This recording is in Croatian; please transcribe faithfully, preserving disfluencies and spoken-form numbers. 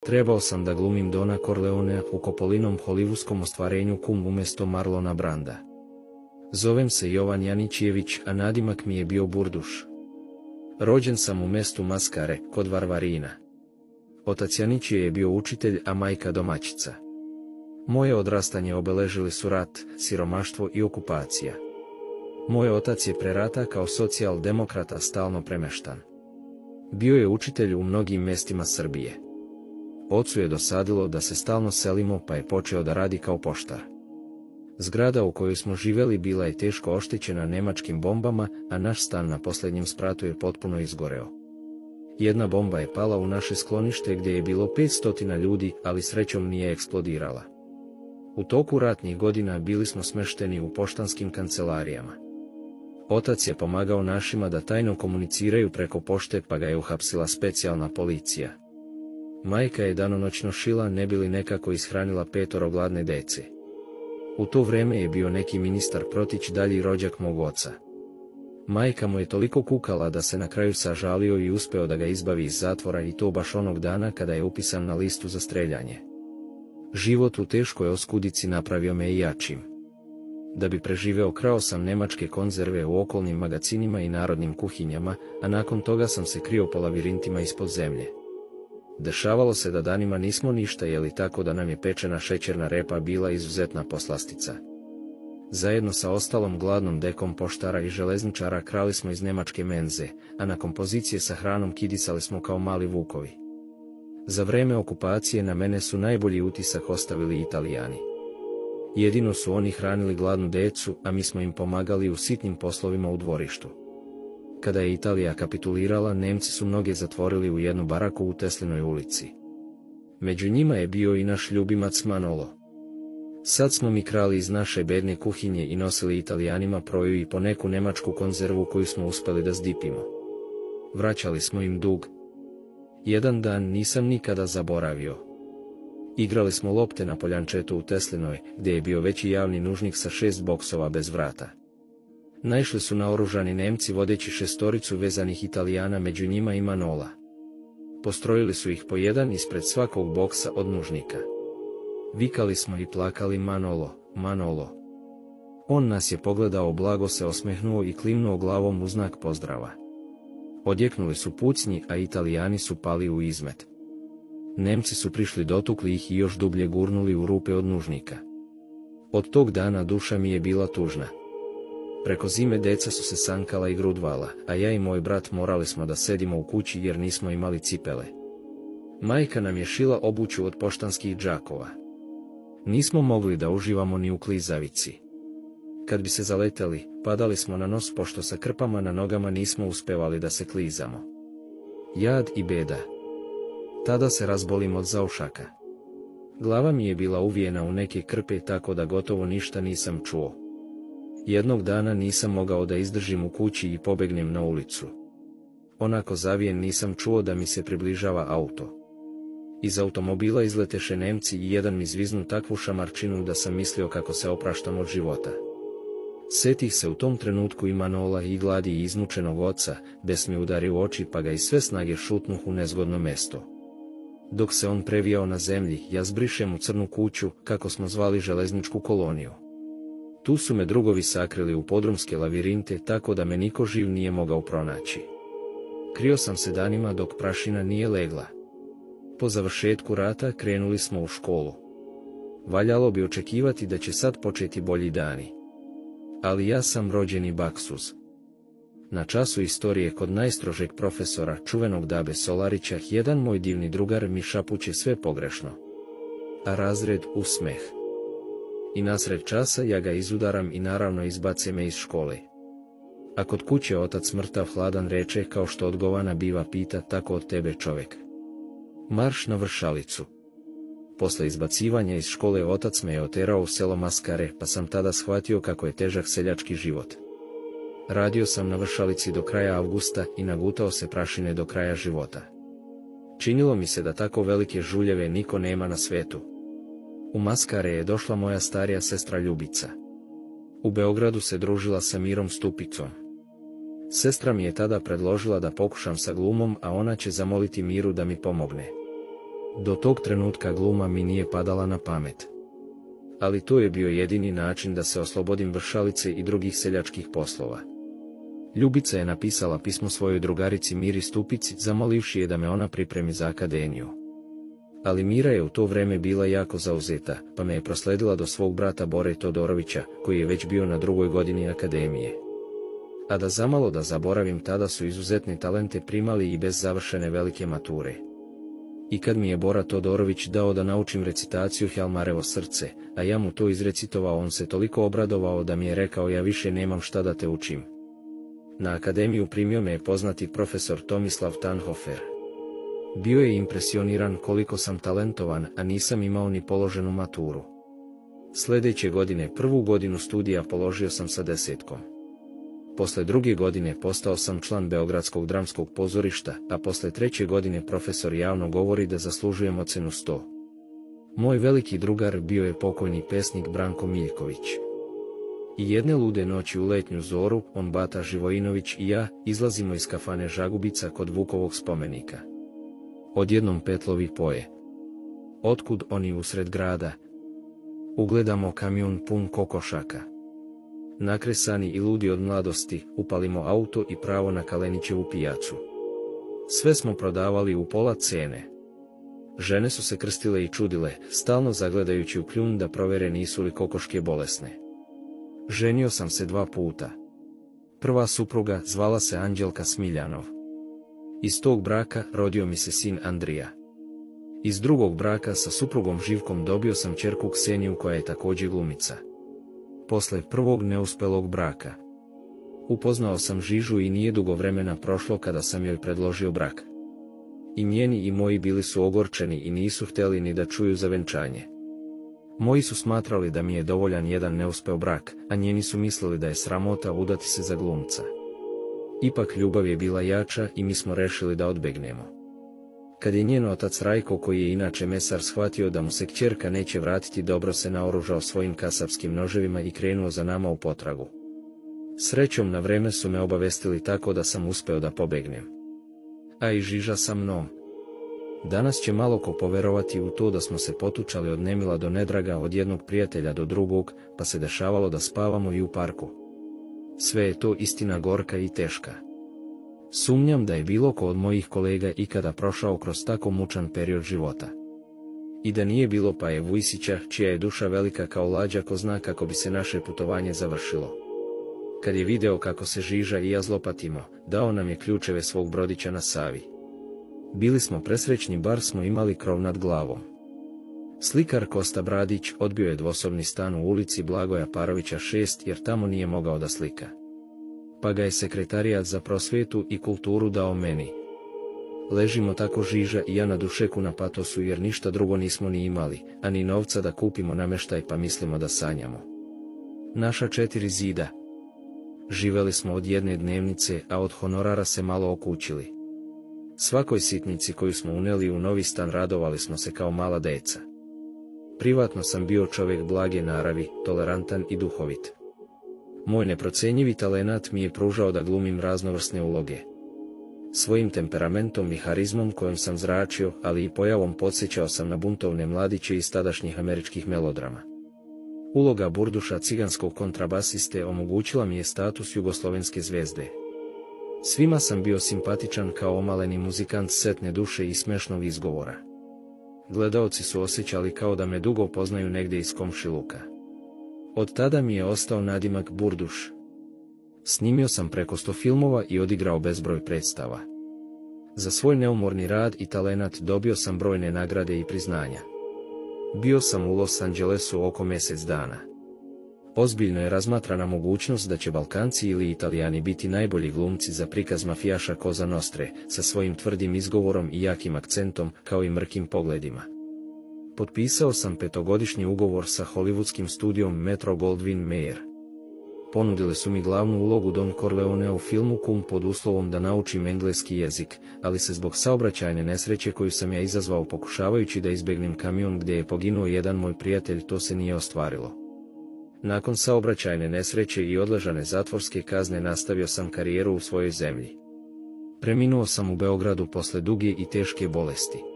Trebao sam da glumim Dona Corleonea u Kopolinom hollywoodskom ostvarenju Kum umjesto Marlona Branda. Zovem se Jovan Janićijević, a nadimak mi je bio Burduš. Rođen sam u mestu Maskare, kod Varvarina. Otac Janićije je bio učitelj, a majka domaćica. Moje odrastanje obeležili su rat, siromaštvo i okupacija. Moj otac je pre rata kao socijaldemokrata stalno premeštan. Bio je učitelj u mnogim mestima Srbije. Ocu je dosadilo da se stalno selimo, pa je počeo da radi kao poštar. Zgrada u kojoj smo živeli bila je teško oštećena nemačkim bombama, a naš stan na posljednjem spratu je potpuno izgoreo. Jedna bomba je pala u naše sklonište gdje je bilo petsto ljudi, ali srećom nije eksplodirala. U toku ratnih godina bili smo smešteni u poštanskim kancelarijama. Otac je pomagao našima da tajno komuniciraju preko pošte, pa ga je uhapsila specijalna policija. Majka je danonoćno šila, ne bi li nekako ishranila petoro gladne dece. U to vreme je bio neki ministar Protić, dalji rođak mog oca. Majka mu je toliko kukala da se na kraju sažalio i uspeo da ga izbavi iz zatvora, i to baš onog dana kada je upisan na listu za streljanje. Život u teškoj oskudici napravio me i jačim. Da bi preživeo, krao sam nemačke konzerve u okolnim magacinima i narodnim kuhinjama, a nakon toga sam se krio po lavirintima ispod zemlje. Dešavalo se da danima nismo ništa jeli, tako da nam je pečena šećerna repa bila izuzetna poslastica. Zajedno sa ostalom gladnom dekom poštara i železničara krali smo iz nemačke menze, a na kompozicije sa hranom kidisali smo kao mali vukovi. Za vreme okupacije na mene su najbolji utisak ostavili Italijani. Jedino su oni hranili gladnu decu, a mi smo im pomagali u sitnim poslovima u dvorištu. Kada je Italija kapitulirala, Nemci su mnoge zatvorili u jednu baraku u Teslinoj ulici. Među njima je bio i naš ljubimac Manolo. Sad smo mi krali iz naše bedne kuhinje i nosili Italijanima proju i po neku nemačku konzervu koju smo uspeli da zdipimo. Vraćali smo im dug. Jedan dan nisam nikada zaboravio. Igrali smo lopte na poljančetu u Teslinoj, gdje je bio veći javni nužnik sa šest boksova bez vrata. Naišli su naoružani Nemci vodeći šestoricu vezanih Italijana, među njima i Manola. Postrojili su ih po jedan ispred svakog boksa od nužnika. Vikali smo i plakali Manolo, Manolo. On nas je pogledao, blago se osmehnuo i klimnuo glavom u znak pozdrava. Odjeknuli su pucnji, a Italijani su pali u izmet. Nemci su prišli, dotukli ih i još dublje gurnuli u rupe od nužnika. Od tog dana duša mi je bila tužna. Preko zime deca su se sankala i grudvala, a ja i moj brat morali smo da sedimo u kući jer nismo imali cipele. Majka nam je šila obuću od poštanskih džakova. Nismo mogli da uživamo ni u klizavici. Kad bi se zaleteli, padali smo na nos, pošto sa krpama na nogama nismo uspevali da se klizamo. Jad i beda. Tada se razbolim od zaušaka. Glava mi je bila uvijena u neke krpe, tako da gotovo ništa nisam čuo. Jednog dana nisam mogao da izdržim u kući i pobegnem na ulicu. Onako zavijen nisam čuo da mi se približava auto. Iz automobila izleteše Nemci i jedan mi zviznu takvu šamarčinu da sam mislio kako se opraštam od života. Setih se u tom trenutku i Manola i gladi i izmučenog oca, bes mi udari u oči, pa ga iz sve snage šutnuh u nezgodno mesto. Dok se on previjao na zemlji, ja zbrišem u crnu kuću, kako smo zvali železničku koloniju. Tu su me drugovi sakrili u podrumske lavirinte, tako da me niko živ nije mogao pronaći. Krio sam se danima dok prašina nije legla. Po završetku rata krenuli smo u školu. Valjalo bi očekivati da će sad početi bolji dani. Ali ja sam rođeni baksuz. Na času istorije kod najstrožeg profesora, čuvenog Dabe Solarića, jedan moj divni drugar mi šapuće sve pogrešno. A razred usmeh. I nasred časa ja ga izudaram i naravno izbace me iz škole. A kod kuće otac mrtav hladan reče, kao što odgovana biva pita, tako od tebe čovek. Marš na Vršalicu. Posle izbacivanja iz škole otac me je oterao u selo Maskare, pa sam tada shvatio kako je težak seljački život. Radio sam na Vršalici do kraja avgusta i nagutao se prašine do kraja života. Činilo mi se da tako velike žuljeve niko nema na svetu. U Maskare je došla moja starija sestra Ljubica. U Beogradu se družila sa Mirom Stupicom. Sestra mi je tada predložila da pokušam sa glumom, a ona će zamoliti Miru da mi pomogne. Do tog trenutka gluma mi nije padala na pamet. Ali to je bio jedini način da se oslobodim vršalice i drugih seljačkih poslova. Ljubica je napisala pismo svojoj drugarici Miri Stupici, zamolivši je da me ona pripremi za akademiju. Ali Mira je u to vreme bila jako zauzeta, pa me je prosledila do svog brata Bore Todorovića, koji je već bio na drugoj godini akademije. A da zamalo da zaboravim, tada su izuzetne talente primali i bez završene velike mature. I kad mi je Bora Todorović dao da naučim recitaciju Hjalmarevo srce, a ja mu to izrecitovao, on se toliko obradovao da mi je rekao: ja više nemam šta da te učim. Na akademiju primio me je poznati profesor Tomislav Tanhofer. Bio je impresioniran koliko sam talentovan, a nisam imao ni položenu maturu. Sljedeće godine prvu godinu studija položio sam sa desetkom. Posle druge godine postao sam član Beogradskog dramskog pozorišta, a posle treće godine profesor javno govori da zaslužujem ocenu sto. Moj veliki drugar bio je pokojni pesnik Branko Miljković. I jedne lude noći u letnju zoru, on, Bata Živojinović i ja izlazimo iz kafane Žagubica kod Vukovog spomenika. Odjednom Petlovi poje: otkud oni usred grada? Ugledamo kamion pun kokošaka. Nakresani i ludi od mladosti, upalimo auto i pravo na Kalenićevu pijacu. Sve smo prodavali u pola cene. Žene su se krstile i čudile, stalno zagledajući u kljun da provere nisu li kokoške bolesne. Ženio sam se dva puta. Prva supruga zvala se Anđelka Smiljanov. Iz tog braka rodio mi se sin Andrija. Iz drugog braka sa suprugom Živkom dobio sam ćerku Kseniju, koja je također glumica. Posle prvog neuspelog braka upoznao sam Žižu i nije dugo vremena prošlo kada sam joj predložio brak. I njeni i moji bili su ogorčeni i nisu htjeli ni da čuju za venčanje. Moji su smatrali da mi je dovoljan jedan neuspeo brak, a njeni su mislili da je sramota udati se za glumca. Ipak ljubav je bila jača i mi smo rešili da odbegnemo. Kad je njen otac Rajko, koji je inače mesar, shvatio da mu se kćerka neće vratiti, dobro se naoružao svojim kasapskim noževima i krenuo za nama u potragu. Srećom na vreme su me obavestili, tako da sam uspeo da pobegnem. A i Žiža sa mnom. Danas će malo ko poverovati u to da smo se potučali od nemila do nedraga, od jednog prijatelja do drugog, pa se dešavalo da spavamo i u parku. Sve je to istina gorka i teška. Sumnjam da je bilo ko od mojih kolega ikada prošao kroz tako mučan period života. I da nije bilo Paje Vujsića, čija je duša velika kao lađa, ko zna kako bi se naše putovanje završilo. Kad je video kako se Žiža i ja zlopatimo, dao nam je ključeve svog brodića na Savi. Bili smo presrećni, bar smo imali krov nad glavom. Slikar Kosta Bradić odbio je dvosobni stan u ulici Blagoja Parovića šest, jer tamo nije mogao da slika. Pa ga je Sekretarijat za prosvetu i kulturu dao meni. Ležimo tako Žiža i ja na dušeku na patosu, jer ništa drugo nismo ni imali, a ni novca da kupimo nameštaj, pa mislimo da sanjamo. Naša četiri zida. Živeli smo od jedne dnevnice, a od honorara se malo okućili. Svakoj sitnici koju smo uneli u novi stan radovali smo se kao mala deca. Privatno sam bio čovjek blage naravi, tolerantan i duhovit. Moj neprocenjivi talenat mi je pružao da glumim raznovrsne uloge. Svojim temperamentom i harizmom kojom sam zračio, ali i pojavom podsjećao sam na buntovne mladiće iz tadašnjih američkih melodrama. Uloga Burduša, ciganskog kontrabasiste, omogućila mi je status jugoslovenske zvezde. Svima sam bio simpatičan kao omaleni muzikant setne duše i smešnog izgovora. Gledaoci su osjećali kao da me dugo poznaju negdje iz komšiluka. Od tada mi je ostao nadimak Burduš. Snimio sam preko sto filmova i odigrao bezbroj predstava. Za svoj neumorni rad i talenat dobio sam brojne nagrade i priznanja. Bio sam u Los Angelesu oko mjesec dana. Ozbiljno je razmatrana mogućnost da će Balkanci ili Italijani biti najbolji glumci za prikaz mafijaša Koza Nostre, sa svojim tvrdim izgovorom i jakim akcentom, kao i mrkim pogledima. Potpisao sam petogodišnji ugovor sa hollywoodskim studijom Metro Goldwyn Mayer. Ponudili su mi glavnu ulogu Don Corleonea u filmu Kum pod uslovom da naučim engleski jezik, ali se zbog saobraćajne nesreće koju sam ja izazvao pokušavajući da izbegnem kamion gdje je poginuo jedan moj prijatelj, to se nije ostvarilo. Nakon saobraćajne nesreće i odležane zatvorske kazne nastavio sam karijeru u svojoj zemlji. Preminuo sam u Beogradu posle duge i teške bolesti.